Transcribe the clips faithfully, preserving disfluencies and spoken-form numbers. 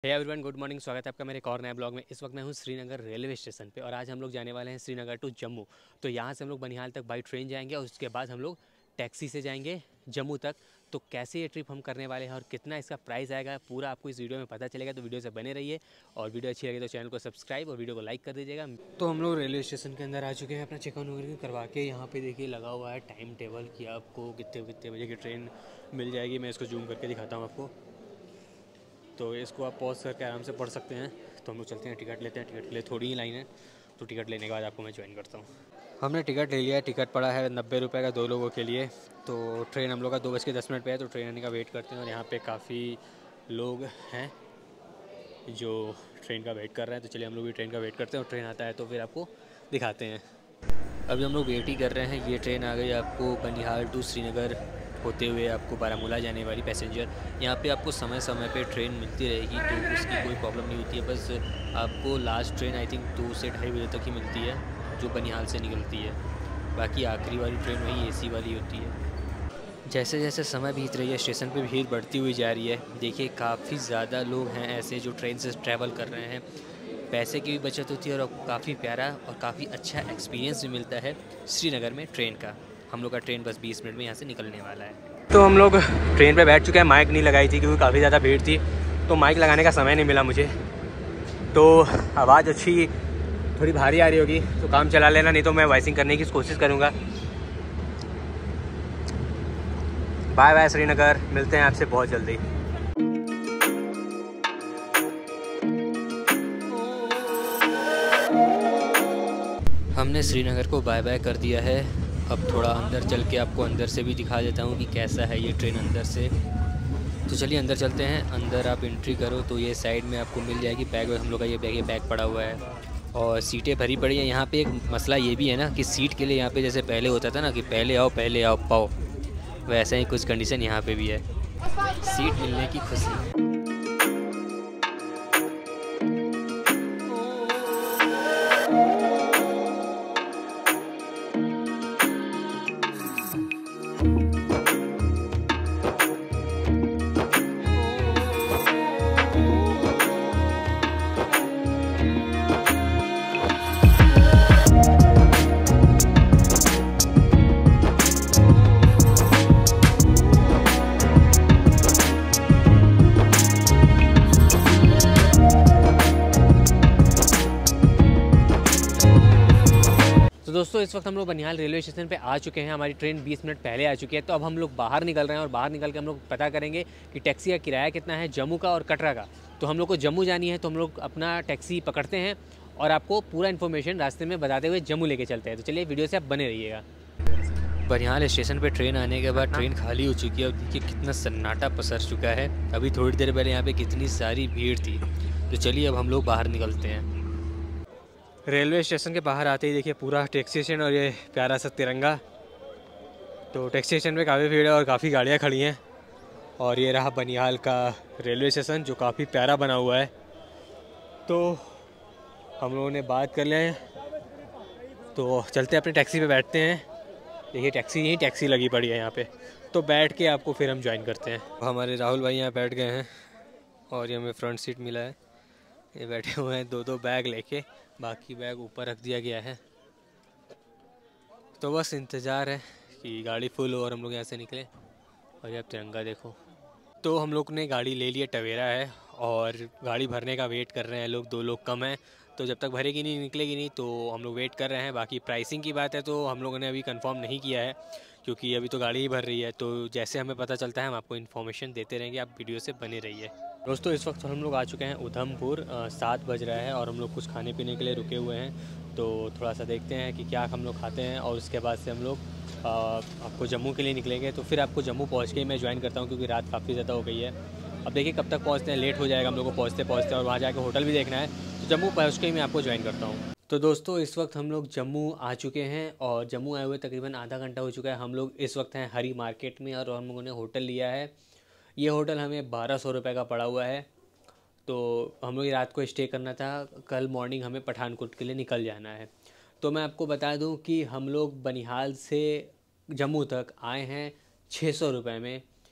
Hey everyone, good morning. स्वागत है आपका मेरे एक और नए ब्लॉग में। इस वक्त मैं हूँ श्रीनगर रेलवे स्टेशन पे और आज हम लोग जाने वाले हैं श्रीनगर टू जम्मू। तो यहाँ से हम लोग बनिहाल तक बाई ट्रेन जाएंगे और उसके बाद हम लोग टैक्सी से जाएंगे जम्मू तक। तो कैसे ये ट्रिप हम करने वाले हैं और कितना इसका प्राइस आएगा पूरा आपको इस वीडियो में पता चलेगा। तो वीडियो से बने रहिए और वीडियो अच्छी लगे तो चैनल को सब्सक्राइब और वीडियो को लाइक कर दीजिएगा। तो हम लोग रेलवे स्टेशन के अंदर आ चुके हैं अपना चेक इन वगैरह करवा के। यहाँ पे देखिए लगा हुआ है टाइम टेबल कि आपको कितने कितने बजे की ट्रेन मिल जाएगी। मैं इसको जूम करके दिखाता हूँ आपको, तो इसको आप पॉज करके आराम से पढ़ सकते हैं। तो हम लोग चलते हैं, टिकट लेते हैं। टिकट के लिए थोड़ी ही लाइन है, तो टिकट लेने के बाद आपको मैं ज्वाइन करता हूँ। हमने टिकट ले लिया है। टिकट पड़ा है नब्बे रुपये का दो लोगों के लिए। तो ट्रेन हम लोग का दो बज के दस मिनट पर है, तो ट्रेन आने का वेट करते हैं। और यहाँ पर काफ़ी लोग हैं जो ट्रेन का वेट कर रहे हैं। तो चलिए हम लोग भी ट्रेन का वेट करते हैं और ट्रेन आता है तो फिर आपको दिखाते हैं। अभी हम लोग वेट ही कर रहे हैं। ये ट्रेन आ गई आपको बनिहाल टू श्रीनगर होते हुए आपको बारामूला जाने वाली पैसेंजर। यहाँ पे आपको समय समय पे ट्रेन मिलती रहेगी, तो उसकी कोई प्रॉब्लम नहीं होती है। बस आपको लास्ट ट्रेन आई थिंक दो से ढाई बजे तक ही मिलती है जो बनिहाल से निकलती है। बाकी आखिरी वाली ट्रेन वही एसी वाली होती है। जैसे जैसे समय बीत रही है स्टेशन पे भीड़ बढ़ती हुई जा रही है। देखिए काफ़ी ज़्यादा लोग हैं ऐसे जो ट्रेन से ट्रैवल कर रहे हैं। पैसे की भी बचत होती है और काफ़ी प्यारा और काफ़ी अच्छा एक्सपीरियंस भी मिलता है श्रीनगर में ट्रेन का। हम लोग का ट्रेन बस बीस मिनट में यहाँ से निकलने वाला है। तो हम लोग ट्रेन पे बैठ चुके हैं। माइक नहीं लगाई थी क्योंकि काफ़ी ज़्यादा भीड़ थी, तो माइक लगाने का समय नहीं मिला मुझे। तो आवाज़ अच्छी थोड़ी भारी आ रही होगी तो काम चला लेना, नहीं तो मैं वॉइसिंग करने की कोशिश करूँगा। बाय बाय श्रीनगर, मिलते हैं आपसे बहुत जल्दी। हमने श्रीनगर को बाय बाय कर दिया है। अब थोड़ा अंदर चल के आपको अंदर से भी दिखा देता हूँ कि कैसा है ये ट्रेन अंदर से। तो चलिए अंदर चलते हैं। अंदर आप एंट्री करो तो ये साइड में आपको मिल जाएगी बैग। हम लोग का ये बैग ये बैग पड़ा हुआ है और सीटें भरी पड़ी हैं। यहाँ पे एक मसला ये भी है ना कि सीट के लिए यहाँ पे जैसे पहले होता था ना कि पहले आओ पहले आओ पाओ, वैसा ही कुछ कंडीशन यहाँ पे भी है। सीट मिलने की खुशी। तो दोस्तों इस वक्त हम लोग बनिहाल रेलवे स्टेशन पे आ चुके हैं। हमारी ट्रेन बीस मिनट पहले आ चुकी है। तो अब हम लोग बाहर निकल रहे हैं और बाहर निकल के हम लोग पता करेंगे कि टैक्सी का किराया कितना है जम्मू का और कटरा का। तो हम लोग को जम्मू जानी है तो हम लोग अपना टैक्सी पकड़ते हैं और आपको पूरा इन्फॉर्मेशन रास्ते में बताते हुए जम्मू लेके चलते हैं। तो चलिए वीडियो से आप बने रहिएगा। बनिहाल स्टेशन पे ट्रेन आने के बाद ट्रेन खाली हो चुकी है और देखिए कितना सन्नाटा पसर चुका है। अभी थोड़ी देर पहले यहाँ पे कितनी सारी भीड़ थी। तो चलिए अब हम लोग बाहर निकलते हैं। रेलवे स्टेशन के बाहर आते ही देखिए पूरा टैक्सी स्टैंड और ये प्यारा सा तिरंगा। तो टैक्सी स्टैंड पे काफ़ी भीड़ है और काफ़ी गाड़ियाँ खड़ी हैं। और ये रहा बनिहाल का रेलवे स्टेशन जो काफ़ी प्यारा बना हुआ है। तो हम लोगों ने बात कर लिया है, तो चलते अपने टैक्सी पे बैठते हैं। देखिए टैक्सी ही टैक्सी लगी पड़ी है यहाँ पे, तो बैठ के आपको फिर हम ज्वाइन करते हैं। हमारे राहुल भाई यहाँ बैठ गए हैं और ये हमें फ्रंट सीट मिला है। ये बैठे हुए हैं दो दो बैग लेके, बाकी बैग ऊपर रख दिया गया है। तो बस इंतज़ार है कि गाड़ी फुल हो और हम लोग यहाँ से निकलें। और ये अब तिरंगा देखो। तो हम लोग ने गाड़ी ले ली है, टवेरा है और गाड़ी भरने का वेट कर रहे हैं लोग। दो लोग कम हैं तो जब तक भरेगी नहीं निकलेगी नहीं, तो हम लोग वेट कर रहे हैं। बाकी प्राइसिंग की बात है तो हम लोगों ने अभी कंफर्म नहीं किया है क्योंकि अभी तो गाड़ी ही भर रही है। तो जैसे हमें पता चलता है हम आपको इन्फॉर्मेशन देते रहेंगे। आप वीडियो से बने रहिए। दोस्तों इस वक्त हम लोग आ चुके हैं उधमपुर। सात बज रहा है और हम लोग कुछ खाने पीने के लिए रुके हुए हैं। तो थोड़ा सा देखते हैं कि क्या हम लोग खाते हैं और उसके बाद से हम लोग आ, आपको जम्मू के लिए निकलेंगे। तो फिर आपको जम्मू पहुंच के ही मैं ज्वाइन करता हूं क्योंकि रात काफ़ी ज़्यादा हो गई है। अब देखिए कब तक पहुंचते हैं, लेट हो जाएगा हम लोग को पहुंचते पहुंचते और वहां जाके होटल भी देखना है। तो जम्मू पहुंच के ही मैं आपको ज्वाइन करता हूं। तो दोस्तों इस वक्त हम लोग जम्मू आ चुके हैं और जम्मू आए हुए तकरीबन आधा घंटा हो चुका है। हम लोग इस वक्त हैं हरी मार्केट में और हम लोगों ने होटल लिया है। ये होटल हमें बारह सौ रुपये का पड़ा हुआ है। तो हम लोग रात को स्टे करना था, कल मॉर्निंग हमें पठानकोट के लिए निकल जाना है। तो मैं आपको बता दूं कि हम लोग बनिहाल से जम्मू तक आए हैं छः सौ रुपये में।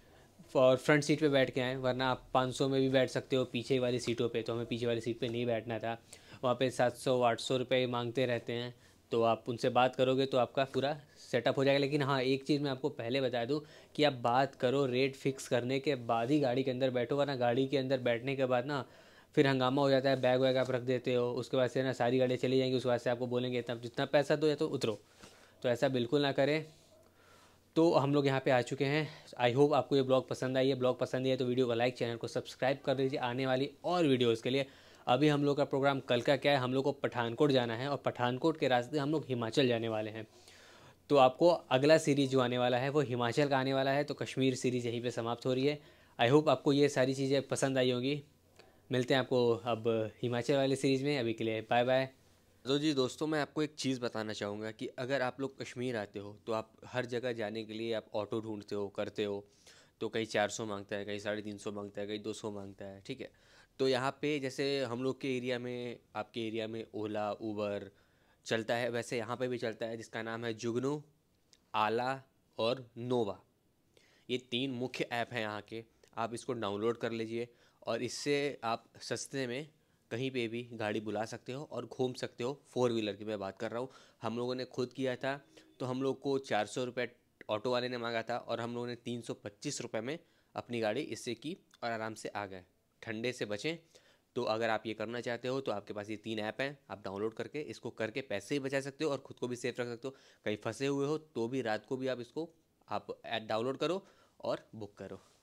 और फ्रंट सीट पे बैठ के आएँ, वरना आप पाँच सौ में भी बैठ सकते हो पीछे वाली सीटों पे। तो हमें पीछे वाली सीट पे नहीं बैठना था। वहाँ पे सात सौ आठ सौ रुपये मांगते रहते हैं, तो आप उनसे बात करोगे तो आपका पूरा सेटअप हो जाएगा। लेकिन हाँ, एक चीज़ मैं आपको पहले बता दूँ कि आप बात करो, रेट फिक्स करने के बाद ही गाड़ी के अंदर बैठो, वरना गाड़ी के अंदर बैठने के बाद ना फिर हंगामा हो जाता है। बैग वैग आप रख देते हो, उसके बाद से ना सारी गाड़ियाँ चली जाएंगी, उसके बाद से आपको बोलेंगे इतना जितना पैसा दो या तो उतरो। तो ऐसा बिल्कुल ना करें। तो हम लोग यहाँ पे आ चुके हैं। आई होप आपको ये ब्लॉग पसंद आई है। ब्लॉग पसंद आई है तो वीडियो को लाइक, चैनल को सब्सक्राइब कर दीजिए आने वाली और वीडियोज़ के लिए। अभी हम लोग का प्रोग्राम कल का क्या है, हम लोग को पठानकोट जाना है, और पठानकोट के रास्ते हम लोग हिमाचल जाने वाले हैं। तो आपको अगला सीरीज़ जो आने वाला है वो हिमाचल का आने वाला है। तो कश्मीर सीरीज़ यहीं पे समाप्त हो रही है। आई होप आपको ये सारी चीज़ें पसंद आई होंगी। मिलते हैं आपको अब हिमाचल वाले सीरीज़ में। अभी के लिए बाय बाय। तो जी दोस्तों, मैं आपको एक चीज़ बताना चाहूँगा कि अगर आप लोग कश्मीर आते हो तो आप हर जगह जाने के लिए आप ऑटो ढूंढते हो, करते हो। तो कहीं चार सौ मांगता है, कहीं साढ़े तीन सौ मांगता है, कहीं दो सौ मांगता है, ठीक है। तो यहाँ पे जैसे हम लोग के एरिया में, आपके एरिया में ओला उबर चलता है, वैसे यहाँ पे भी चलता है, जिसका नाम है जुगनू, आला और नोवा। ये तीन मुख्य ऐप हैं यहाँ के। आप इसको डाउनलोड कर लीजिए और इससे आप सस्ते में कहीं पे भी गाड़ी बुला सकते हो और घूम सकते हो। फोर व्हीलर की मैं बात कर रहा हूँ। हम लोगों ने खुद किया था, तो हम लोग को चार सौ रुपये ऑटो वाले ने मांगा था और हम लोगों ने तीन सौ पच्चीस रुपये में अपनी गाड़ी इससे की और आराम से आ गए, ठंडे से बचें। तो अगर आप ये करना चाहते हो तो आपके पास ये तीन ऐप हैं, आप डाउनलोड करके इसको करके पैसे ही बचा सकते हो और ख़ुद को भी सेफ रख सकते हो। कहीं फंसे हुए हो तो भी रात को भी आप इसको आप ऐप डाउनलोड करो और बुक करो।